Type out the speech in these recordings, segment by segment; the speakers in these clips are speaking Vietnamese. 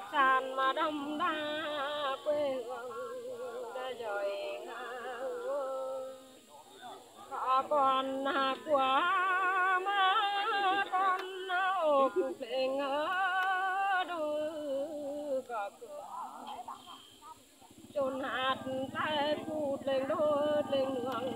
sàn mà đâm đa quê hương đã rồi có con của má con ốc lên đôi có chôn hạt tay phụt lên đôi lên đường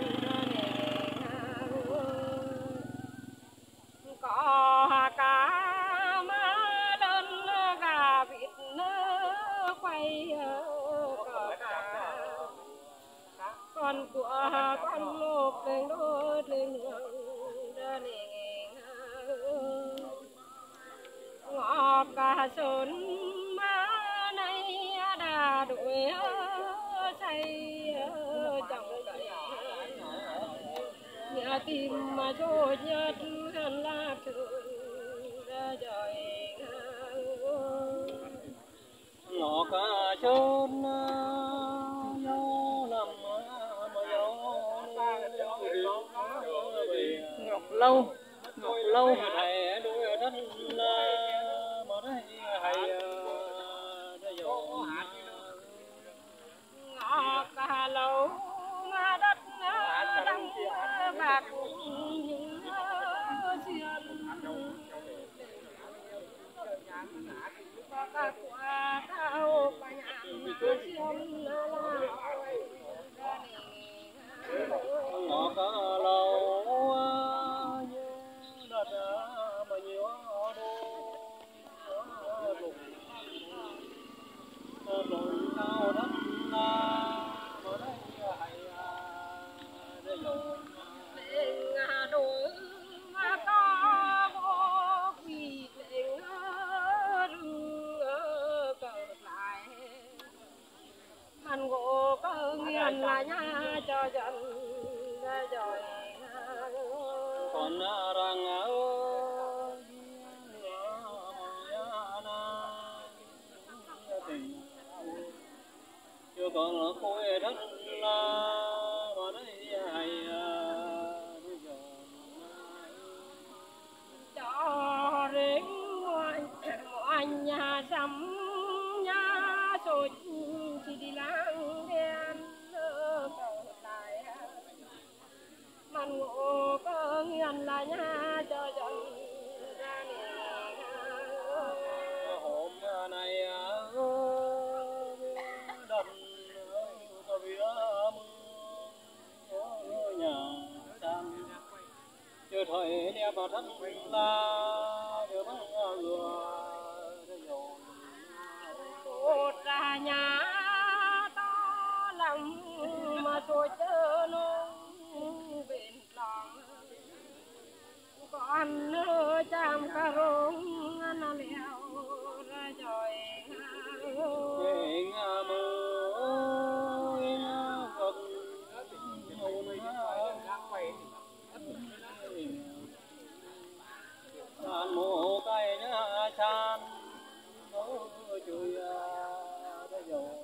có cá má đơn gà vịt quay có cả con của con lốp lên đôi lên đường ra nè ngọ cả sơn má này đã đuổi say chồng cậy nhà tìm mà cho nhất là thường ra rồi ngọ cả sơn nhau nằm ngọc lâu thầy đuôi đất mà đây hay đây rồi ngọ cả lâu mà đất đăng bạc những xiên có cả quả cao và nhãn xiên ngọ cả lâu đất mà nhiều đô rồi cao đất mà đây hay đây rồi đôi mà có vô quỳ lên cờ lại man gỗ có nghiền là nhà cho dân ra rồi còn rằng chưa còn là khối đất mà đây hay cho đến ngoài nhà sắm nhà sôi chỉ đi lang đen lại man ngộ có nghiền là nhà cho dân ra nè hôm nay đất có biết nhà tan chưa thời đẹp và thân là chưa bao một ra nhà to lắm mà tôi chớ nó bên lòng con chăm cà rông nó leo ra rồi san mồ cây nhá san chui đây rồi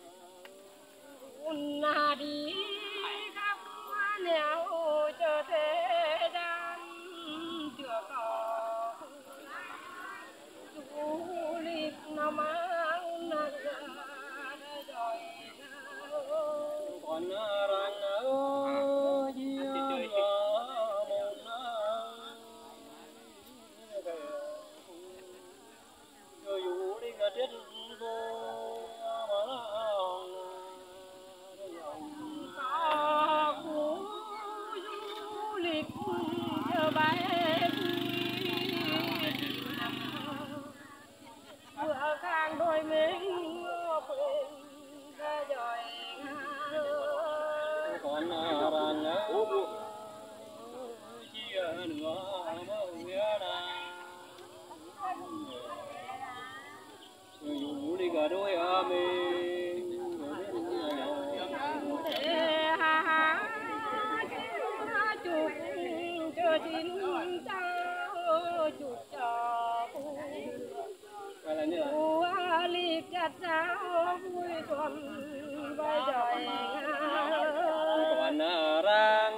na đi khắp nẻo cho thế gian chưa có du lịch nó mang na rồi còn rằng tiết vô mà có khu du lịch chờ bay vừa khang đôi mình quên ra rồi còn rằng chia nữa mơ nghĩa là dù đi cả đôi mình ha ha chụp cho chín cháu chụp cho liệp chặt cháu vui xuân vai đời còn rằng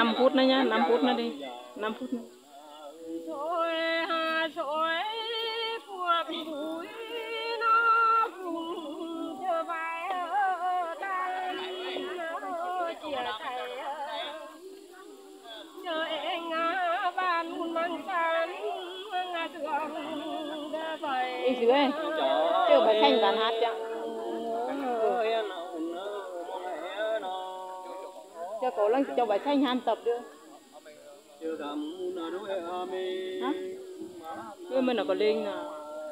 5 phút nữa nhá, 5 phút nữa đi. 5 phút nữa. Rồi rồi cuộc vui nó cùng chờ vai tan chia tay chờ anh ban mang san thương vậy Đi dưới ấy. Chưa bà xanh tàn hát chứ. Cho cổ lên cho bà xanh han tập đưa. Hả? Đưa mình là có lên nè.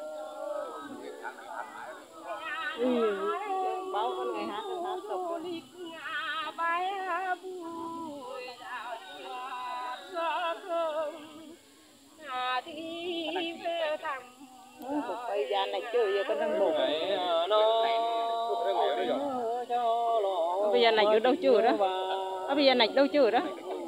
Báo con ngày hát tập đưa. Bây giờ này chơi giờ con đang ngủ. Bây giờ này ở đâu chưa đó? Bây giờ này đâu chưa đó?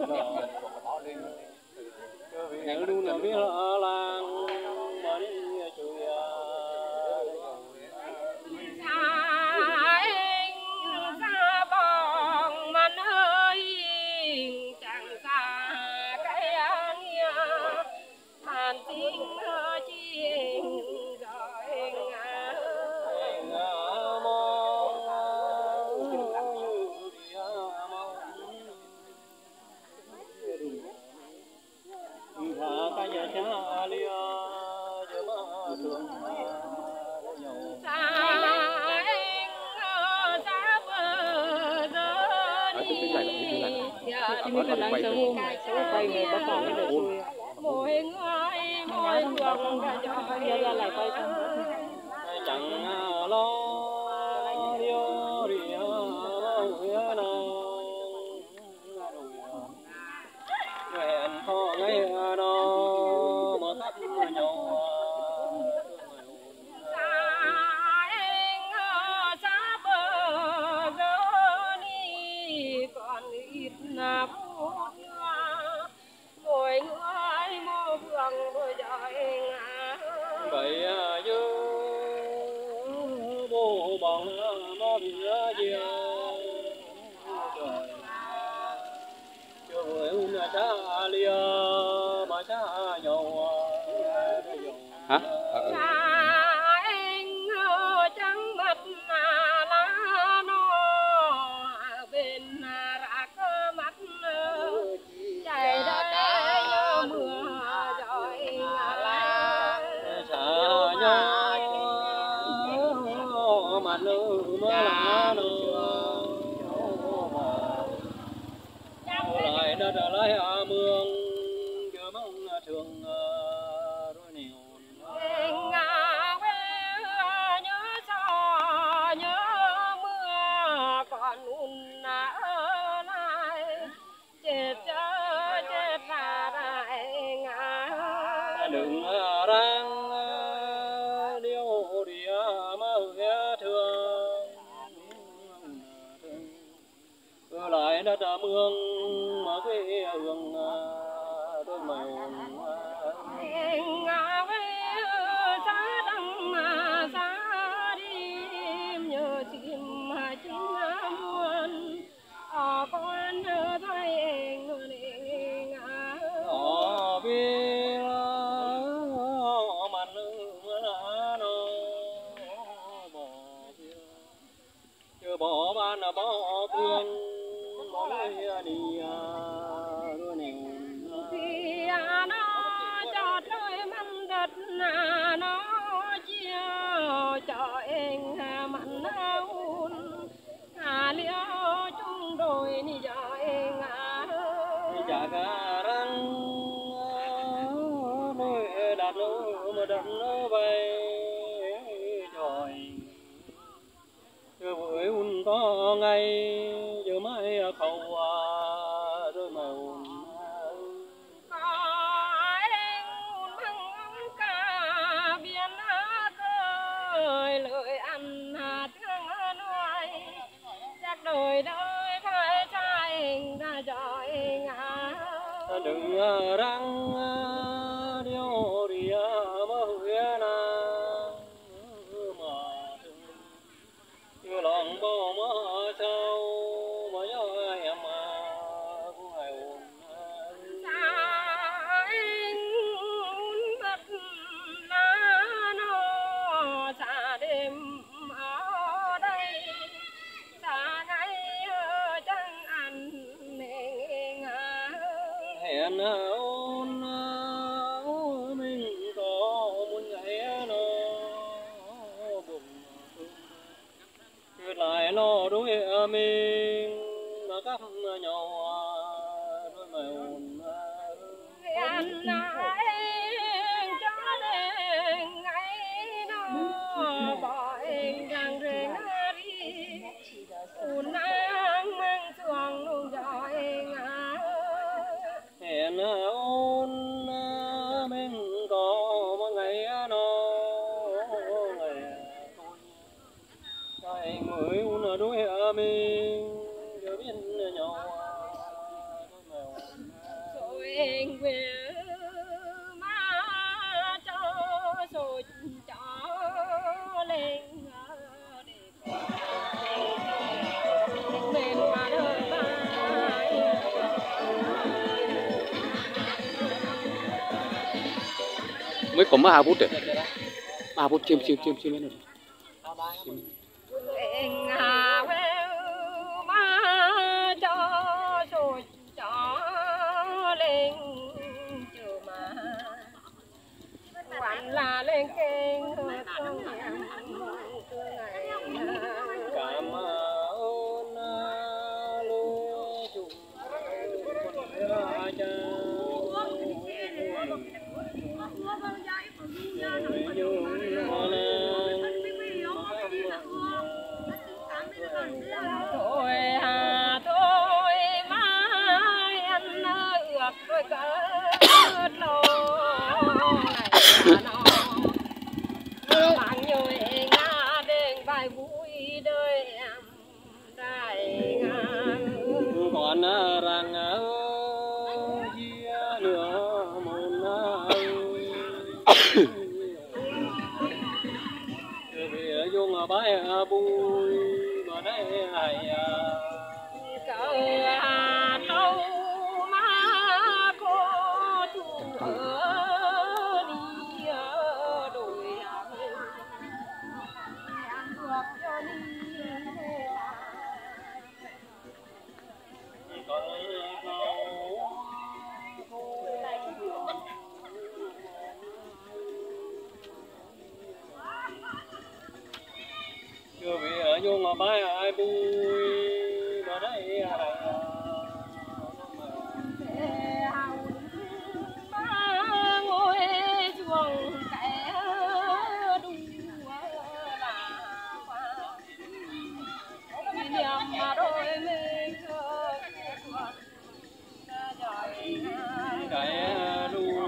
Mình cần làm sao quay người bắt con cái đời xuôi. Mỗi người mỗi đường Giờ ra lại quay xong. Chẳng lo điều gì hẹn hò ngày đó mà thắp nhau. Vậy như bố bằng nó bị gì trời chưa vui cha lia mà cha nhau hả anh trắng mặt lá nó bên rạc mắt chạy đây mưa rồi mà nữ mơ lá nữ lại đã trở lại mương chưa mong trường rồi nhiều nhớ gió nhớ mưa còn un ở lại chết ra đại ngã đừng răng điêu đi mà thương lại đã trả mương mà quê hương đôi màu giá đăng giá đêm nhớ chim chín muôn con thấy anh ở bên mặt mưa lá nó bỏ chưa bỏ ban là bỏ phương mỗi đi đôi nèo thì nó cho đôi măng đất nó chiều cho anh mặn hun liễu chung đôi ni cho anh chả cả răng đôi đặt lũ mà đặt nó bay trời chưa buổi un có ngày giờ mai khâu rồi màu lời ăn thương nuôi chắc đời đời phải trai ra giỏi ngã đừng răng điêu đi mà hứa na mà chưa lòng bao mà sao mà nhớ em cũng ai ổn ôn mình có muốn ngày nó buồn cứ lại lo đôi mình mà cắp nhau đôi mày ôn anh anh cho đèn ngày nó bỏ em đang rèn đi ôn nắng mang chuông nung giỏi ngã hẹn ôn mình có một ngày nó ngày ngày mới ôn đôi mình giờ biết nhau đôi mày ôn rồi em về má cho rồi cho lên mềm mà đời mới có mà bút đấy mà bút chim hết rồi em hà về má cho rồi cho lên chờ mà quản là lên kênh không em cứ ngày cảm ơn lô chung cha thôi à thôi má anh ước đôi cất lâu này bạn nhồi ngã đền bài vui đời em đại ngàn còn rằng chia nửa một về dùng bãi bùi mà đây hay cờ hà lâu má có thủ đi đồi em được cho đi chưa về dùng bãi bùi mà đây hay ngồi chuồng kẻ đua là kỷ niệm mà đôi mình cái đu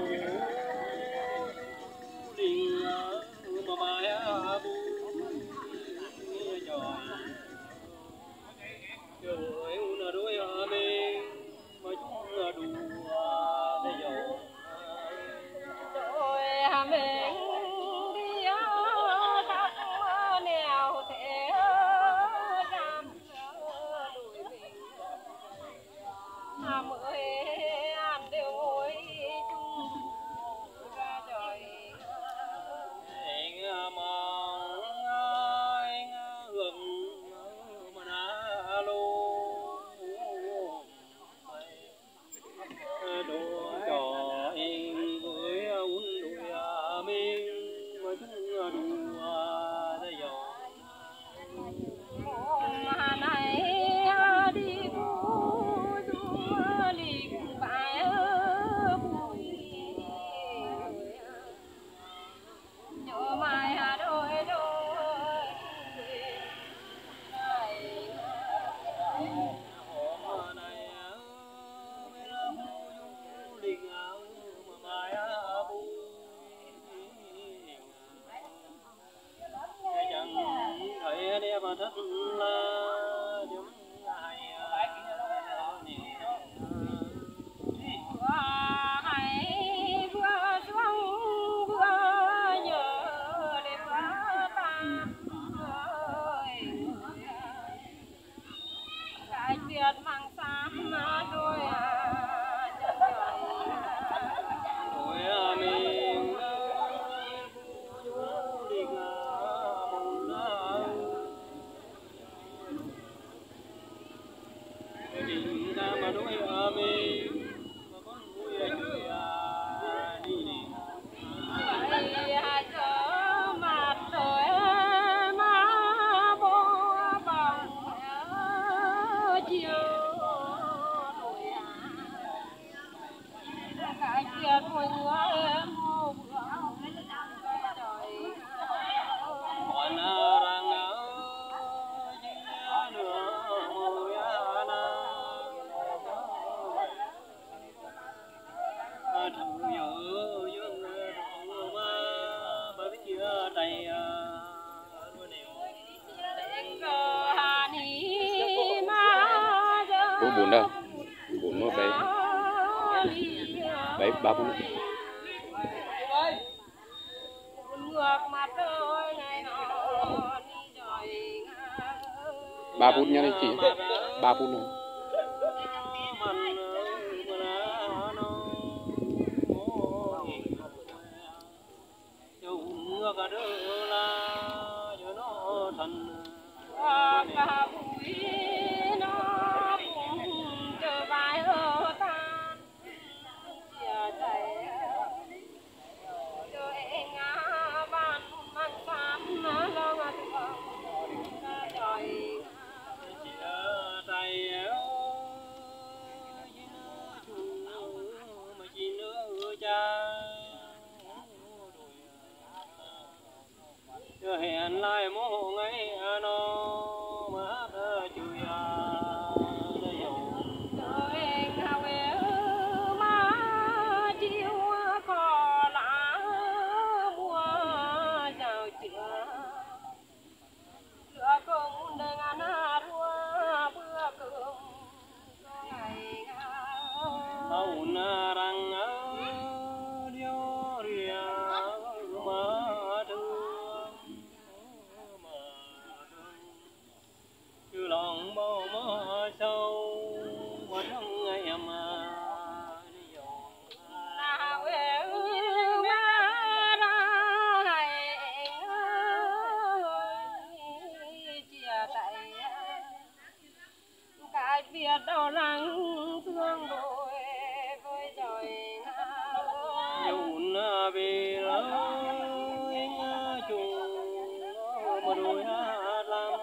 đình mà mai bu trời trời un đôi mình mà chúng đùa để dầu rồi mình đi khắp nẻo thế làm Buồn đâu, buồn nó bảy ba phút. Ba phút nha chị, 3 phút nữa. hẹn lại mô ngày nó mà chui đau lắng thương đôi với trời nhún về lối chung một đôi hát lam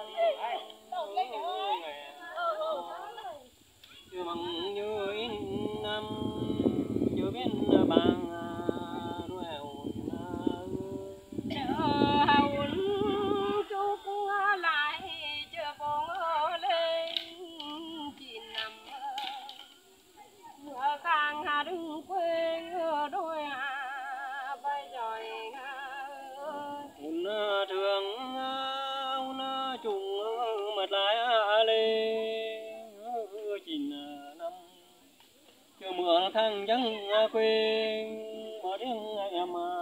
chưa bằng như in năm chưa biết bằng đôi hồn chúc lại chưa bóng lên chỉ nằm mưa càng đừng quên đôi bay rồi un thương un chung mặt lại lên chín năm chưa mưa thăng trắng quên bỏ tiếng em